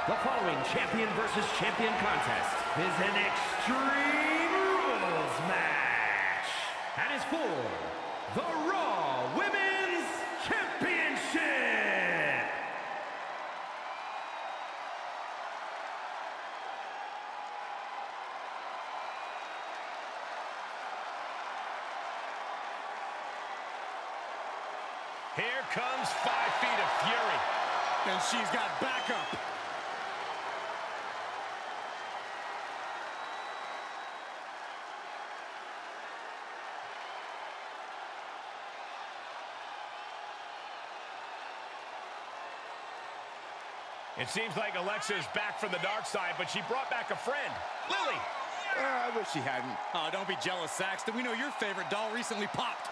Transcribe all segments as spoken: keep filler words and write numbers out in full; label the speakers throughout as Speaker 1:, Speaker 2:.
Speaker 1: The following champion versus champion contest is an Extreme Rules match and is for the Raw Women's Championship.
Speaker 2: Here comes five feet of fury.
Speaker 3: And she's got backup.
Speaker 2: It seems like Alexa is back from the dark side, but she brought back a friend, Lily.
Speaker 3: Uh, I wish she hadn't. Oh, don't be jealous, Saxton. We know your favorite doll recently popped.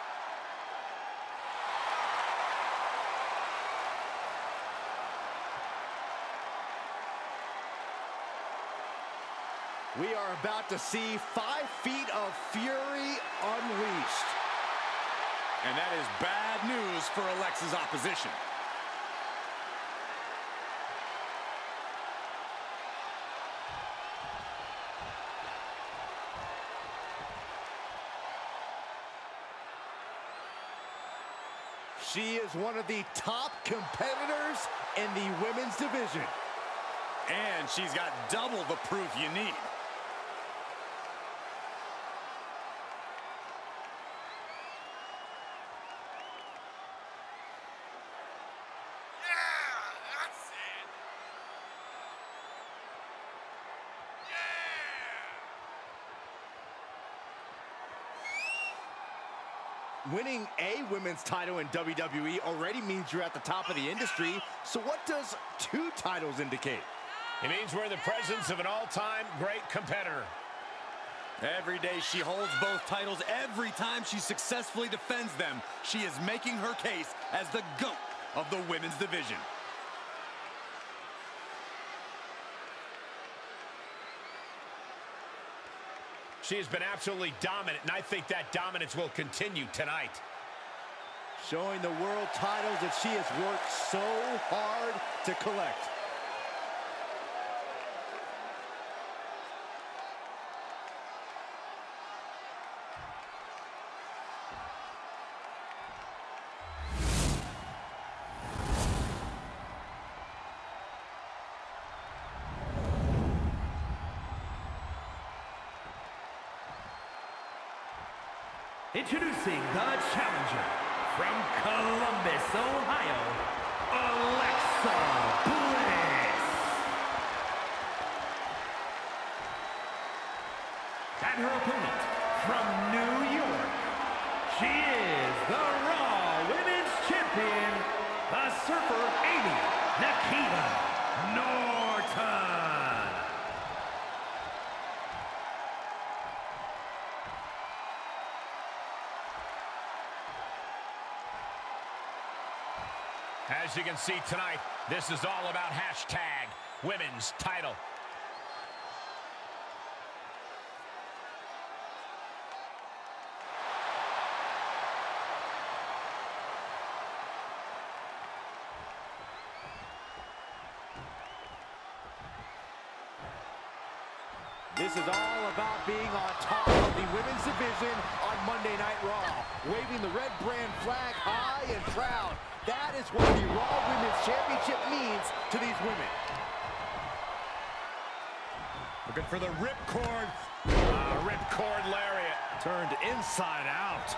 Speaker 3: We are about to see five feet of fury unleashed. And that is bad news for Alexa's opposition. She is one of the top competitors in the women's division. And she's got double the proof you need. Winning a women's title in W W E already means you're at the top of the industry. So what does two titles indicate?
Speaker 2: It means we're in the presence of an all-time great competitor.
Speaker 3: Every day she holds both titles. Every time she successfully defends them, she is making her case as the GOAT of the women's division.
Speaker 2: She has been absolutely dominant, and I think that dominance will continue tonight.
Speaker 3: Showing the world titles that she has worked so hard to collect.
Speaker 1: Introducing the challenger from Columbus, Ohio, Alexa Bliss. And her opponent from New York, she is the Raw Women's Champion, the Surfer Aimee Nikita Norton.
Speaker 2: As you can see tonight, this is all about hashtag women's title.
Speaker 3: This is all about being on top of the women's division on Monday Night Raw, waving the red brand flag high and proud. That is what the Raw Women's Championship means to these women.
Speaker 2: Looking for the ripcord. Uh, ripcord lariat.
Speaker 3: Turned inside out.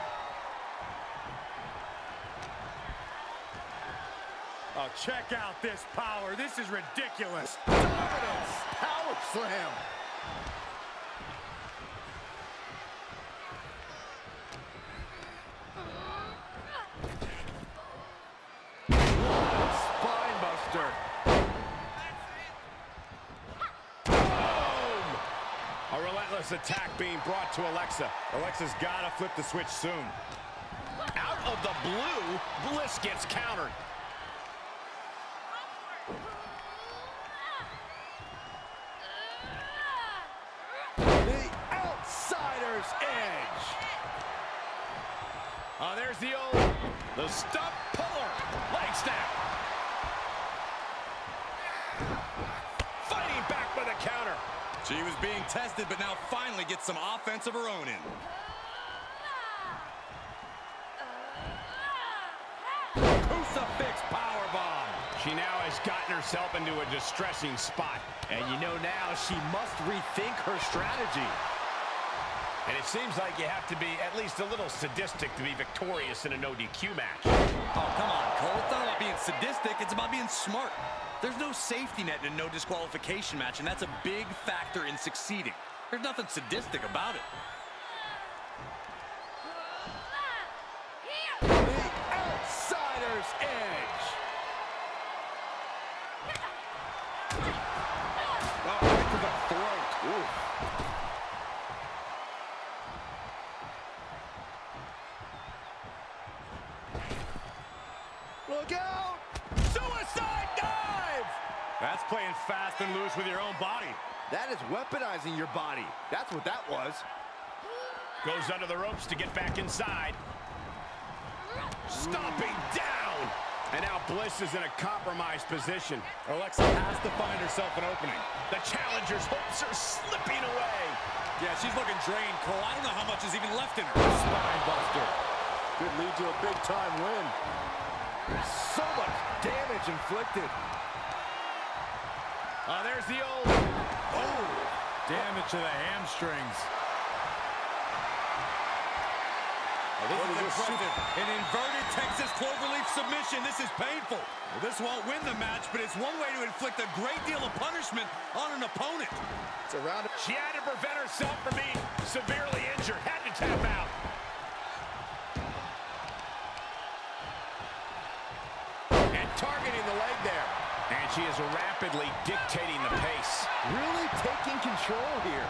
Speaker 3: Oh, check out this power. This is ridiculous. Dominance. Power slam.
Speaker 2: Attack being brought to Alexa. Alexa's gotta flip the switch soon. Out of the blue, Bliss gets countered.
Speaker 3: The outsider's edge.
Speaker 2: Oh, there's the old, the stump puller. Leg snap.
Speaker 4: She was being tested, but now finally gets some offense of her own in.
Speaker 3: Crucifix powerbomb.
Speaker 2: She now has gotten herself into a distressing spot.
Speaker 3: And you know now she must rethink her strategy.
Speaker 2: And it seems like you have to be at least a little sadistic to be victorious in a no D Q match.
Speaker 4: Oh, come on, Cole. It's not about being sadistic. It's about being smart. There's no safety net in a no disqualification match, and that's a big factor in succeeding. There's nothing sadistic about it.
Speaker 3: The outsider's edge. Oh, right to the throat. Ooh. Look out! Suicide dive!
Speaker 2: That's playing fast and loose with your own body.
Speaker 3: That is weaponizing your body. That's what that was.
Speaker 2: Goes under the ropes to get back inside. Stomping down. And now Bliss is in a compromised position. Alexa has to find herself an opening. The challenger's hopes are slipping away.
Speaker 4: Yeah, she's looking drained, Cole. I don't know how much is even left in her.
Speaker 3: Spine buster. Could lead to a big-time win. So much damage inflicted.
Speaker 2: Oh, there's the old...
Speaker 3: Oh! Damage to the hamstrings.
Speaker 4: Oh, this is impressive. An inverted Texas cloverleaf submission. This is painful. Well, this won't win the match, but it's one way to inflict a great deal of punishment on an opponent.
Speaker 3: It's a round of...
Speaker 2: She had to prevent herself from being severely injured. Had to tap out. And targeting the leg there. And she is rapidly dictating the pace.
Speaker 3: Really taking control here.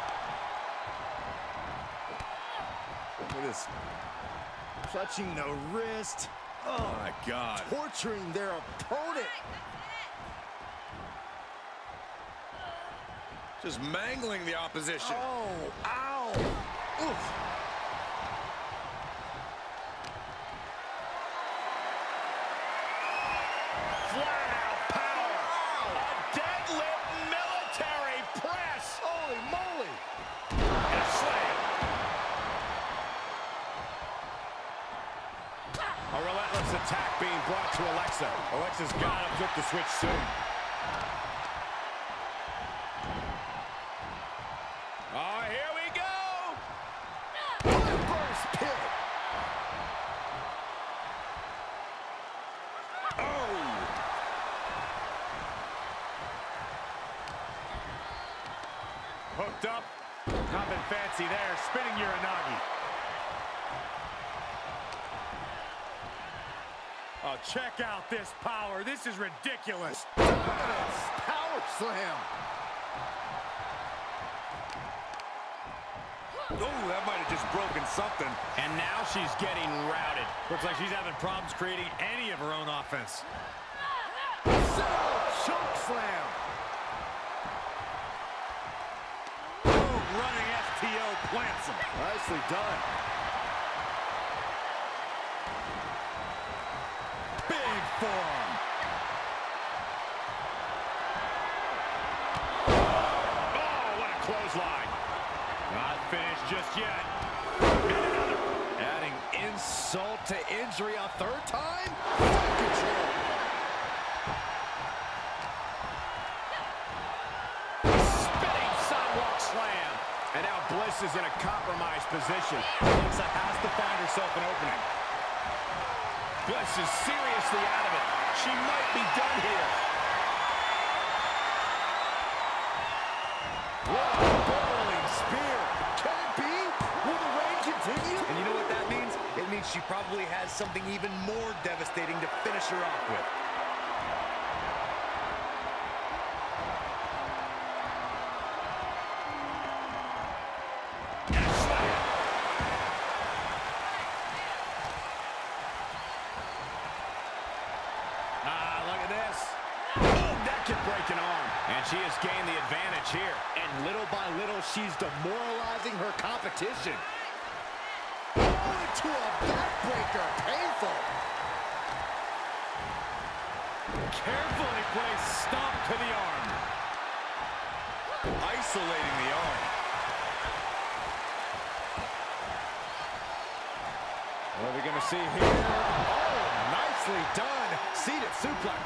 Speaker 3: Look at this. Clutching the wrist.
Speaker 4: Oh, my God.
Speaker 3: Torturing their opponent.
Speaker 4: Just mangling the opposition.
Speaker 3: Oh, ow. Oof.
Speaker 2: Flat out power. Wow. A deadlift military press.
Speaker 3: Holy moly.
Speaker 2: And a slam. A relentless attack being brought to Alexa. Alexa's got to flip the switch soon. Oh, here we go.
Speaker 3: Reverse pit.
Speaker 2: Oh. Hooked up. Nothing fancy there. Spinning Uranagi.
Speaker 5: Oh, check out this power. This is ridiculous.
Speaker 3: Power slam.
Speaker 4: Oh, that might have just broken something.
Speaker 2: And now she's getting routed.
Speaker 5: Looks like she's having problems creating any of her own offense.
Speaker 3: Choke slam.
Speaker 5: Boom, running F T O plants him.
Speaker 3: Nicely done.
Speaker 5: Big forearm.
Speaker 2: Oh, what a clothesline.
Speaker 5: Not finished just yet.
Speaker 3: Adding insult to injury a third time. Full control.
Speaker 2: Spinning sidewalk slam. And now Bliss is in a compromised position. Alexa has to find herself an opening. Bliss is seriously out of it. She might be done here.
Speaker 3: What a barreling spear. Can it be? Will the reign continue?
Speaker 6: And you know what that means? It means she probably has something even more devastating to finish her off with.
Speaker 2: And a slam. Ah, look at this. Oh, that could break an arm. And she has gained the advantage here.
Speaker 3: And little by little, she's demoralizing her competition. Oh, into a backbreaker. Painful.
Speaker 5: Carefully placed stomp to the arm.
Speaker 4: Ice isolating the arm.
Speaker 3: What are we going to see here? Oh, nicely done. Seated suplex.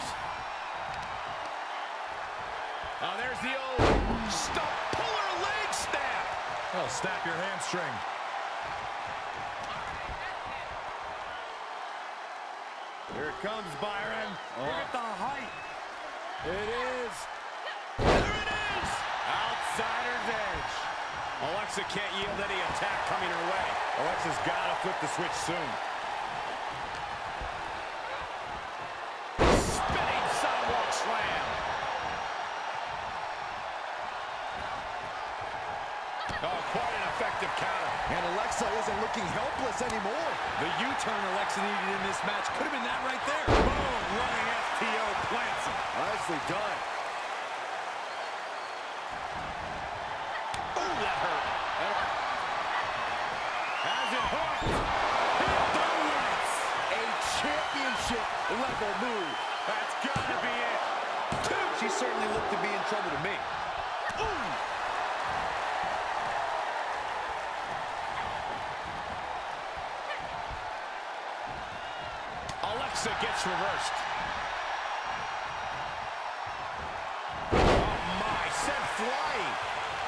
Speaker 2: Oh, there's the old stump puller leg snap.
Speaker 3: Oh, snap your hamstring.
Speaker 4: Here it comes, Byron.
Speaker 3: Oh.
Speaker 4: Look at the height.
Speaker 3: It is.
Speaker 2: There it is.
Speaker 3: Outsider's edge.
Speaker 2: Alexa can't yield any attack coming her way.
Speaker 4: Alexa's got to flip the switch soon.
Speaker 2: Spinning sidewalk slam. Oh, quite an effective counter.
Speaker 3: And Alexa isn't looking helpless anymore.
Speaker 4: The U-turn Alexa needed in this match could have been that right there. Boom, running F T O plants him.
Speaker 3: Nicely done.
Speaker 2: Oh, that hurt.
Speaker 4: Has it hooked. Hit the lights.
Speaker 3: A championship level move.
Speaker 4: That's got to be it.
Speaker 6: Two. She certainly looked to be in trouble to me.
Speaker 2: Ooh. Alexa gets reversed. Oh, my. Sent flying.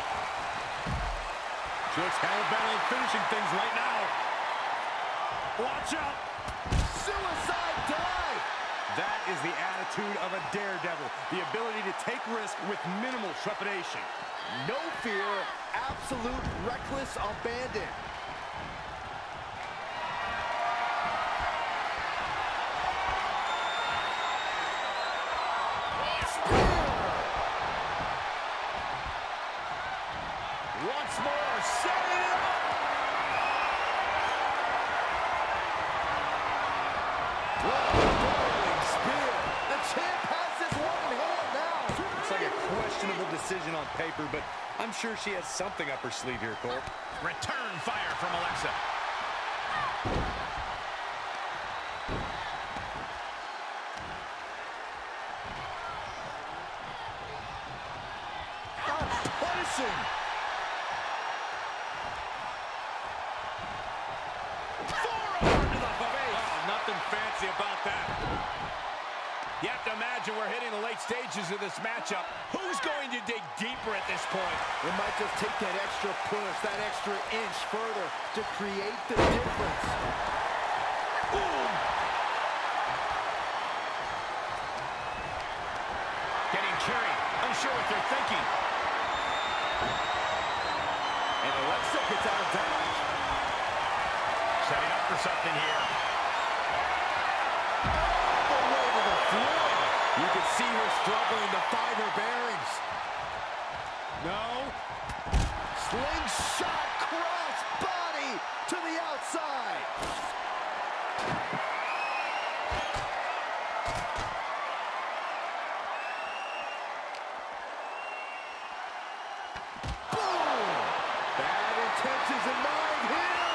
Speaker 4: She looks hell-bent on finishing things right now. Watch out.
Speaker 3: Suicide dive.
Speaker 4: That is the attitude of a daredevil. The ability to take risk with minimal trepidation.
Speaker 3: No fear. Absolute reckless abandon.
Speaker 2: Once more, setting it up.
Speaker 3: What a whirling spear. The champ has this one in hand now.
Speaker 6: It's like a questionable decision on paper, but I'm sure she has something up her sleeve here, Cole.
Speaker 2: Return fire from Alexa.
Speaker 3: Punishing.
Speaker 2: Forearm to the face.
Speaker 4: Oh, nothing fancy about that.
Speaker 2: You have to imagine we're hitting the late stages of this matchup. Who's going to dig deeper at this point?
Speaker 3: It might just take that extra push, that extra inch further to create the difference.
Speaker 2: Boom! Getting carried. Unsure what they're thinking.
Speaker 3: And Alexa gets out of dodge.
Speaker 2: Setting up for something here.
Speaker 3: The way to the floor. You can see her struggling to find her bearings.
Speaker 4: No.
Speaker 3: Slingshot cross body to the outside. Boom! Bad intentions in mind here.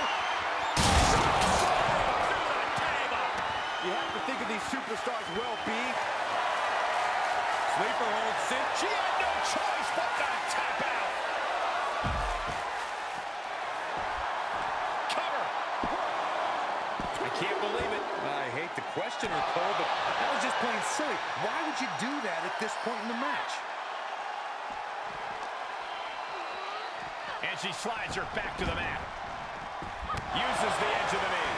Speaker 3: You have to think of these superstars' well-being.
Speaker 4: Sleeper hold sit.
Speaker 2: She had no choice but to tap out. Cover. I can't believe it.
Speaker 6: I hate to question her, Cole, but that was just plain silly. Why would you do that at this point in the match?
Speaker 2: And she slides her back to the mat. Uses the edge of the knee.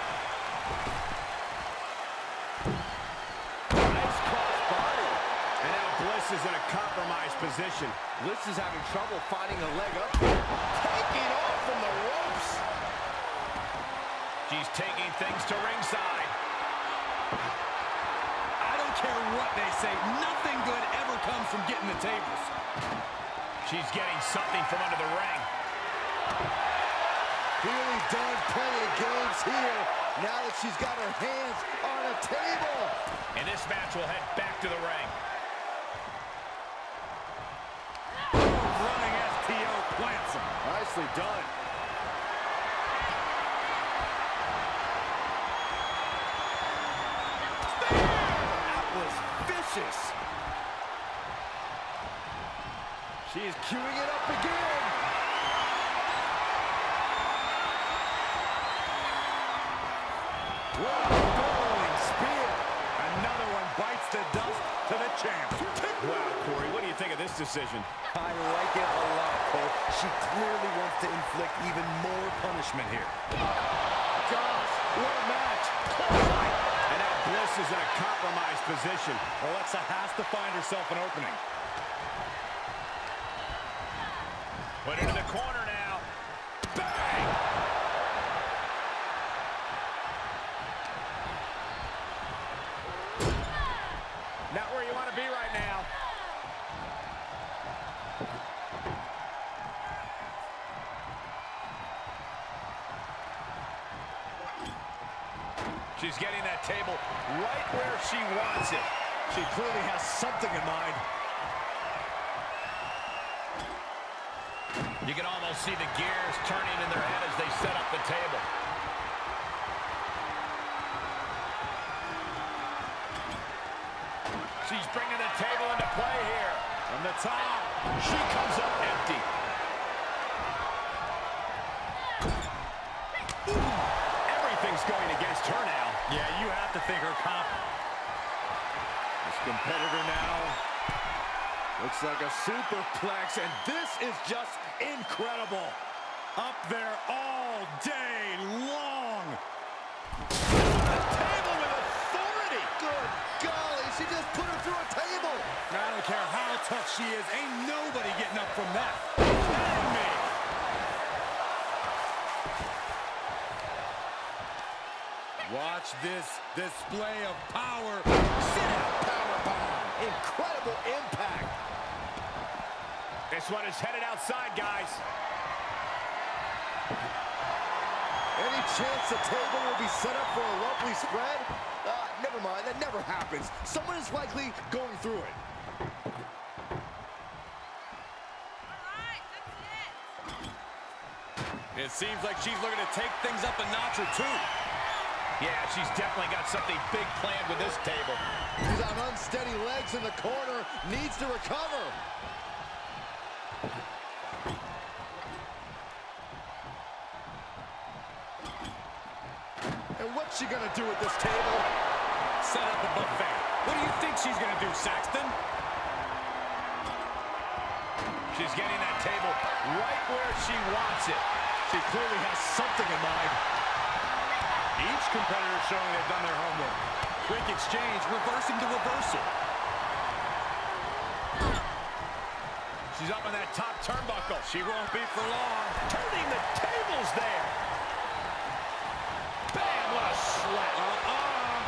Speaker 3: Nice cross body.
Speaker 2: And now Bliss is in a compromised position.
Speaker 3: Bliss is having trouble finding a leg up here. Taking off from the ropes.
Speaker 2: She's taking things to ringside.
Speaker 4: I don't care what they say. Nothing good ever comes from getting the tables.
Speaker 2: She's getting something from under the ring.
Speaker 3: Clearly done playing games here. Now that she's got her hands on a table.
Speaker 2: And this match will head back to the ring.
Speaker 4: Running F T O plants him.
Speaker 3: Nicely done. That was vicious. She She is queuing it up again. What a rolling spear. Another one bites the dust to the champ.
Speaker 2: Wow, Corey, what do you think of this decision?
Speaker 6: I like it a lot, Cole. She clearly wants to inflict even more punishment here.
Speaker 3: Gosh, what a match.
Speaker 2: And now Bliss is in a compromised position.
Speaker 4: Alexa has to find herself an opening.
Speaker 2: Put it in the corner now. Bang! Not where you want to be right now. She's getting that table right where she wants it.
Speaker 3: She clearly has something in mind.
Speaker 2: You can almost see the gears turning in their head as they set up the table. She's bringing the table into play here. From the top, she comes up empty. Everything's going against her now.
Speaker 4: Yeah, you have to think her comp.
Speaker 3: This competitor now looks like a superplex, and this is just incredible.
Speaker 4: Up there all day long.
Speaker 3: The table with authority. Good golly, she just put her through a table.
Speaker 4: Now, I don't care how tough she is, ain't nobody getting up from that. Aimee. Watch this display of power.
Speaker 3: Sit out powerbomb. Incredible impact.
Speaker 2: This one is headed outside, guys.
Speaker 3: Any chance the table will be set up for a lovely spread? Uh, never mind, that never happens. Someone is likely going through it.
Speaker 4: It seems like she's looking to take things up a notch or two.
Speaker 2: Yeah, she's definitely got something big planned with this table.
Speaker 3: She's on unsteady legs in the corner, needs to recover. And what's she gonna do with this table?
Speaker 4: Set up a buffet. What do you think she's gonna do, Saxton?
Speaker 2: She's getting that table right where she wants it.
Speaker 3: She clearly has something in mind.
Speaker 4: Each competitor showing they've done their homework. Quick exchange, reversing the reversal.
Speaker 2: She's up on that top turnbuckle.
Speaker 4: She won't be for long.
Speaker 2: Turning the tables there. Bam, what a slap.
Speaker 4: Uh-uh.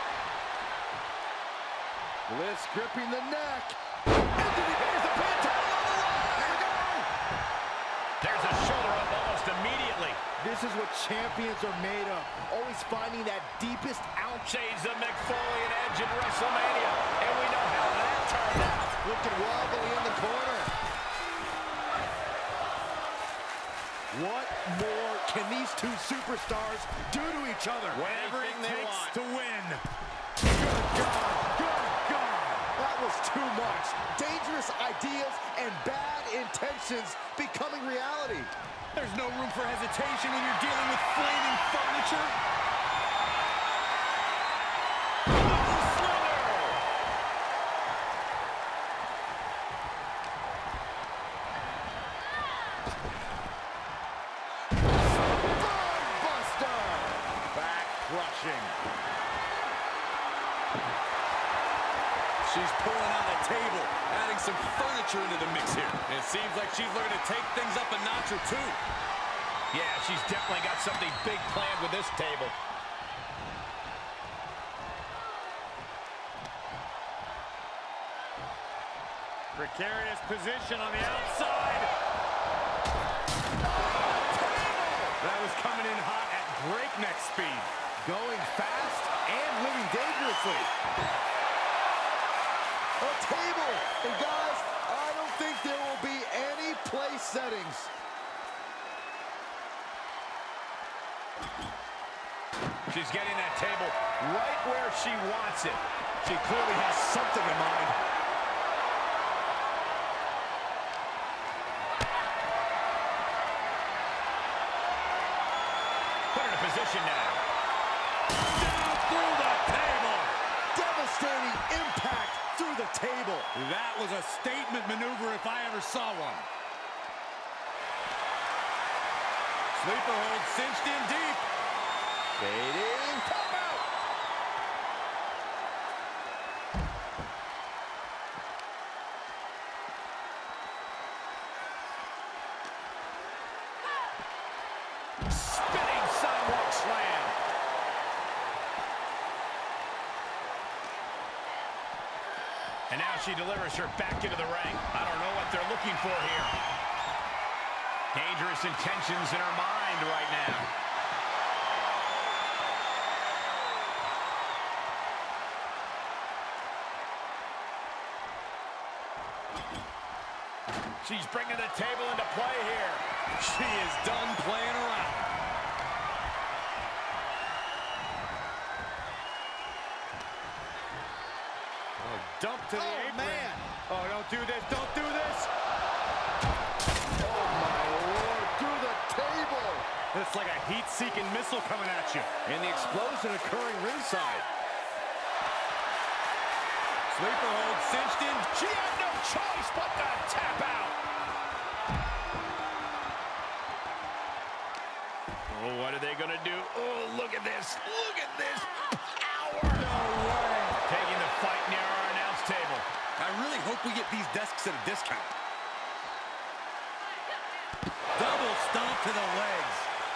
Speaker 3: Bliss gripping the neck. And then here's the pin down on the line. There we go.
Speaker 2: There's a shoulder up almost immediately.
Speaker 3: This is what champions are made of. Always finding that deepest ounce.
Speaker 2: Shades of McFoley and Edge in WrestleMania. And we know how that turned out.
Speaker 3: Looking wobbly in the corner. What more can these two superstars do to each other?
Speaker 4: Whatever it
Speaker 2: Anything they
Speaker 4: takes
Speaker 2: want.
Speaker 4: to win.
Speaker 3: Good God, good God. That was too much. Dangerous ideas and bad intentions becoming reality.
Speaker 4: There's no room for hesitation when you're dealing with flaming furniture. She's pulling out a table, adding some furniture into the mix here. It seems like she's looking to take things up a notch or two.
Speaker 2: Yeah, she's definitely got something big planned with this table.
Speaker 5: Precarious position on the outside.
Speaker 4: That was coming in hot at breakneck speed.
Speaker 3: Going fast and living dangerously. A table. And guys, I don't think there will be any place settings.
Speaker 2: She's getting that table right where she wants it.
Speaker 3: She clearly has something in mind.
Speaker 2: position now.
Speaker 4: Down through the table.
Speaker 3: Devastating impact through the table.
Speaker 4: That was a statement maneuver if I ever saw one. Sleeper hold cinched in deep.
Speaker 3: Fading, come out.
Speaker 2: Spinning sidewalk slam. And now she delivers her back into the ring. I don't know what they're looking for here. Dangerous intentions in her mind right now. She's bringing the table into play here.
Speaker 4: She is done playing around.
Speaker 2: Oh, dump to the
Speaker 3: Oh,
Speaker 2: apron.
Speaker 3: man.
Speaker 2: Oh, don't do this. Don't do this.
Speaker 3: Oh, my Lord, through the table.
Speaker 4: It's like a heat-seeking missile coming at you.
Speaker 3: And the explosion occurring ringside.
Speaker 4: Sleeper hold cinched in.
Speaker 2: She had no choice but to tap out. Oh, what are they going to do? Oh, look at this. Look at this power. No way. Taking the fight near our announce table.
Speaker 4: I really hope we get these desks at a discount. Double stomp to the legs.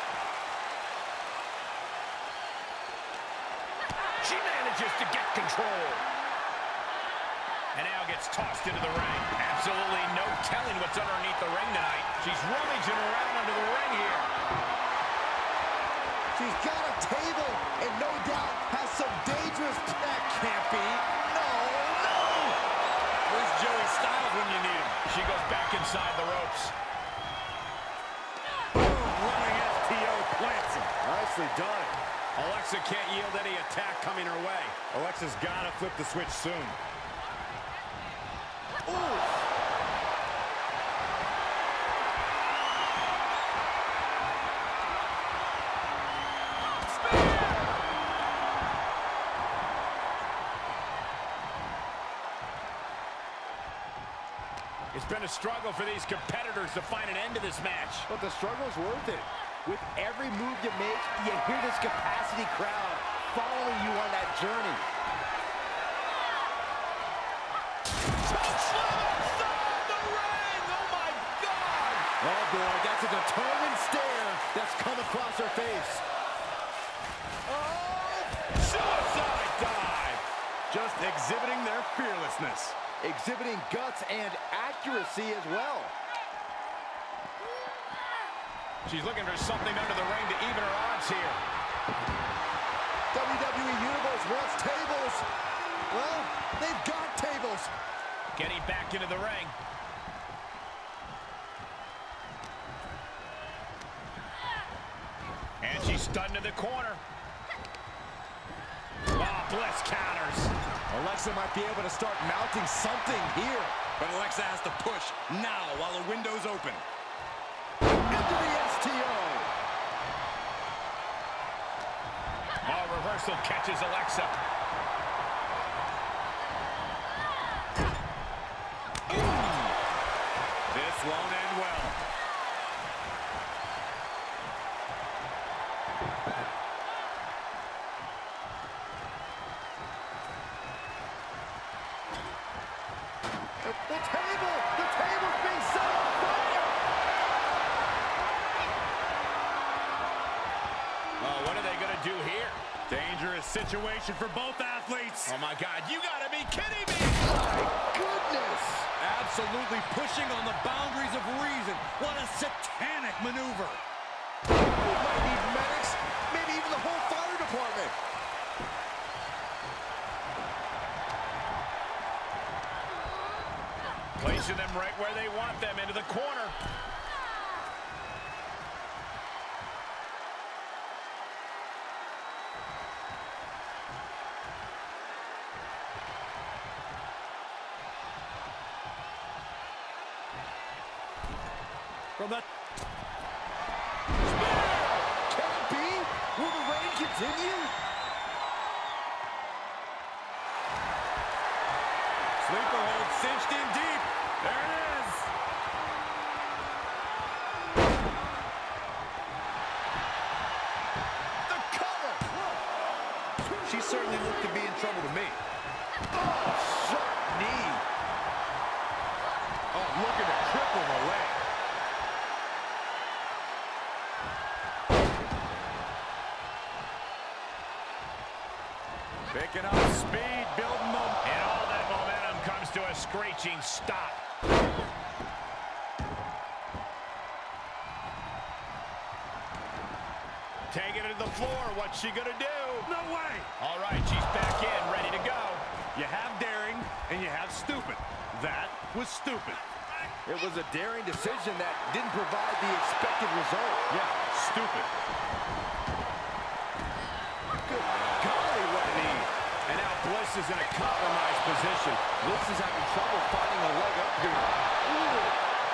Speaker 2: She manages to get control. And now gets tossed into the ring. Absolutely no telling what's underneath the ring tonight. She's rummaging around under the ring here.
Speaker 3: She's got a table and no doubt has some dangerous... That can't be. No, no.
Speaker 4: Where's Joey Styles when you need him?
Speaker 2: She goes back inside the ropes.
Speaker 4: Running F T O plants him.
Speaker 3: Nicely done.
Speaker 2: Alexa can't yield any attack coming her way.
Speaker 4: Alexa's got to flip the switch soon.
Speaker 3: Ooh.
Speaker 2: It's been a struggle for these competitors to find an end to this match.
Speaker 3: But the struggle's worth it. With every move you make, you hear this capacity crowd following you on that journey. Oh boy, that's a determined stare that's come across her face.
Speaker 2: Oh, suicide dive.
Speaker 4: Just exhibiting their fearlessness.
Speaker 3: Exhibiting guts and accuracy as well.
Speaker 2: She's looking for something under the ring to even her odds here.
Speaker 3: W W E Universe wants tables. Well, they've got tables.
Speaker 2: Getting back into the ring. And she's stunned in the corner. Oh, Bliss counters.
Speaker 3: Alexa might be able to start mounting something here.
Speaker 4: But Alexa has to push now while the window's open.
Speaker 3: Into the S T O.
Speaker 2: Oh, reversal catches Alexa.
Speaker 4: Ooh. This won't end well.
Speaker 3: The table! The table's being set on fire!
Speaker 2: Oh, what are they going to do here?
Speaker 4: Dangerous situation for both athletes.
Speaker 2: Oh, my God. You got to be kidding me.
Speaker 3: My goodness!
Speaker 4: Absolutely pushing on the boundaries of reason. What a satanic maneuver.
Speaker 3: We might need medics, maybe even the whole fire department.
Speaker 2: Placing them right where they want them, into the corner.
Speaker 3: From the... Can it be? Will the continue?
Speaker 4: Sleeper hold cinched in deep. There it is.
Speaker 3: The cover.
Speaker 6: She certainly looked to be in trouble to me.
Speaker 3: Oh, sharp knee.
Speaker 2: Oh, looking to cripple the leg. Picking up speed, building momentum. And all that momentum comes to a screeching stop. Taking it to the floor. What's she going to do?
Speaker 5: No way.
Speaker 2: All right, she's back in, ready to go.
Speaker 5: You have daring, and you have stupid. That was stupid.
Speaker 3: It was a daring decision that didn't provide the expected result.
Speaker 5: Yeah, stupid.
Speaker 3: Good golly, what a knee.
Speaker 2: And now Bliss is in a compromised position.
Speaker 3: Bliss is having trouble finding a leg up here. Ooh.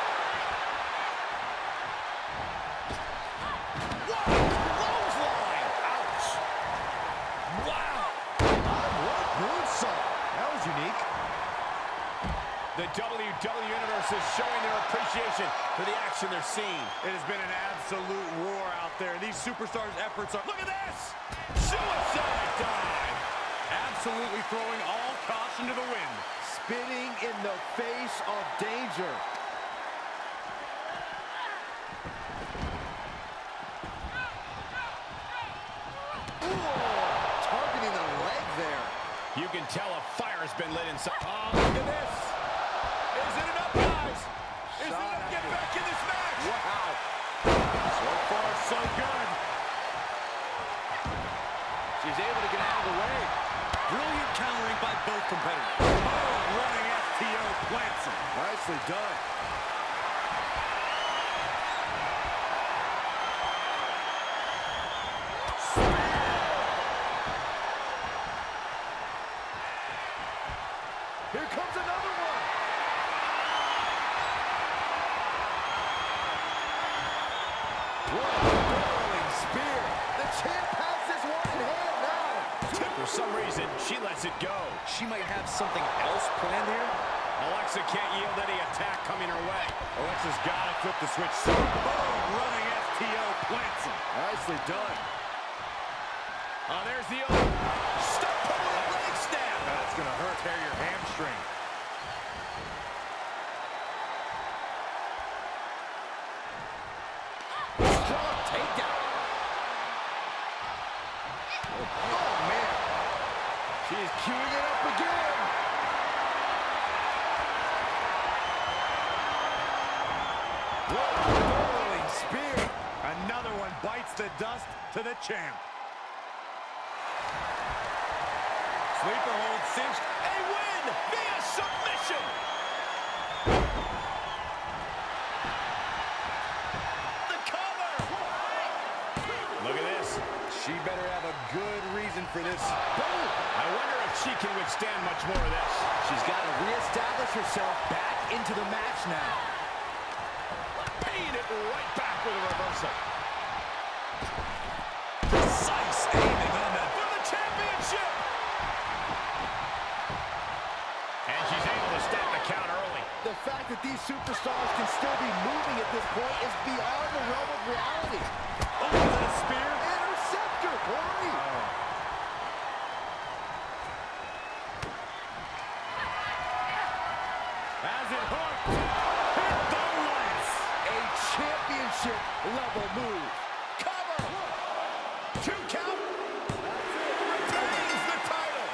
Speaker 3: Wow, clothesline. Ouch. Wow. What a moonsault. That was unique.
Speaker 2: The W W E Universe is showing their appreciation for the action they're seeing.
Speaker 5: It has been an absolute war out there. These superstars' efforts are...
Speaker 2: Look at this! Suicide dive!
Speaker 5: absolutely throwing all caution to the wind.
Speaker 3: Spitting in the face of danger. Targeting the leg there.
Speaker 2: You can tell a fire's been lit inside. Oh, look at this. Is it enough, guys? Is
Speaker 3: Shot
Speaker 2: it enough to get
Speaker 3: at
Speaker 2: back in this match?
Speaker 3: Wow.
Speaker 2: So far, so good.
Speaker 3: She's able to get out of the way.
Speaker 4: Brilliant countering by both competitors.
Speaker 5: Oh, running F T O plants him.
Speaker 3: Nicely done. Here comes another one. What a barreling spear. The champ has this one in hand now.
Speaker 2: For some reason, she lets it go.
Speaker 6: She might have something else planned here.
Speaker 2: Alexa can't yield any attack coming her way.
Speaker 5: Alexa's got to flip the switch. Boom, running F T O plants him.
Speaker 3: Nicely done.
Speaker 2: Oh, there's the old stop pulling the leg snap.
Speaker 5: That's going to hurt. Tear your hamstring.
Speaker 3: Strong takedown. Oh, man. She's queuing it up again. What a barreling spear.
Speaker 5: Another one bites the dust to the champ.
Speaker 2: Sleeper hold cinched. A win via submission. The cover. Look at this.
Speaker 6: She better have a good reason for this.
Speaker 2: Boom. I wonder if she can withstand much more of this.
Speaker 3: She's got to reestablish herself back into the match now.
Speaker 2: Paying it right back with a reversal.
Speaker 4: Precise aiming on that.
Speaker 2: For the championship. And she's able to stop the count early.
Speaker 3: The fact that these superstars can still be moving at this point is beyond the realm of reality.
Speaker 5: Oh, is that a spear?
Speaker 3: Interceptor, Corey.
Speaker 5: Has it hooked. Hit the lights.
Speaker 3: A championship level move.
Speaker 2: Cover. Two count. Retains the title.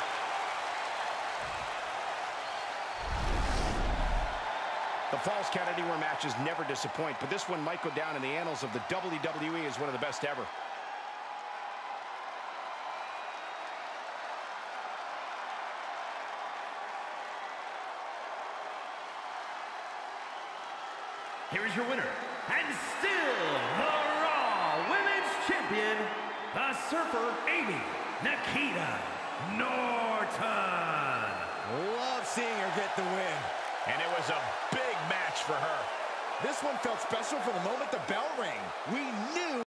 Speaker 2: The Falls Count Anywhere matches never disappoint, but this one might go down in the annals of the W W E as one of the best ever.
Speaker 1: Here is your winner, and still the Raw Women's Champion, the Surfer Aimee Nikita Norton.
Speaker 3: Love seeing her get the win.
Speaker 2: And it was a big match for her.
Speaker 3: This one felt special from the moment the bell rang. We knew